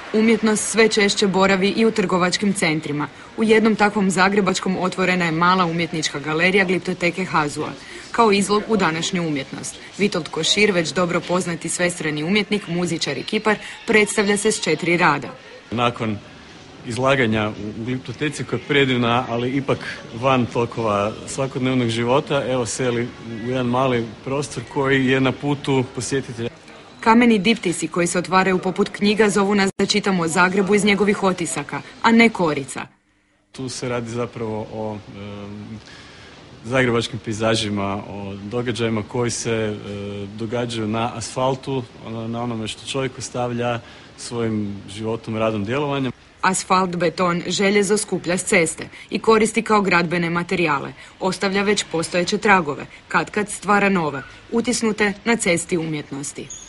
Umjetnost sve češće boravi i u trgovačkim centrima. U jednom takvom zagrebačkom otvorena je mala umjetnička galerija Gliptoteke Hazua. Kao izlog u današnju umjetnost. Vitold Košir, već dobro poznati svestrani umjetnik, muzičar i kipar, predstavlja se s 4 rada. Nakon izlaganja u Gliptoteci koja je predivna, ali ipak van tokova svakodnevnog života, evo seli u jedan mali prostor koji je na putu posjetitelja. Kameni diptisi koji se otvaraju poput knjiga zovu nas da čitamo o Zagrebu iz njegovih otisaka, a ne korica. Tu se radi zapravo o zagrebačkim pejzažima, o događajima koji se događaju na asfaltu, na onome što čovjek ostavlja svojim životom, radom, djelovanjem. Asfalt, beton, željezo skuplja s ceste i koristi kao gradbene materijale. Ostavlja već postojeće tragove, katkad stvara nove, utisnute na cesti umjetnosti.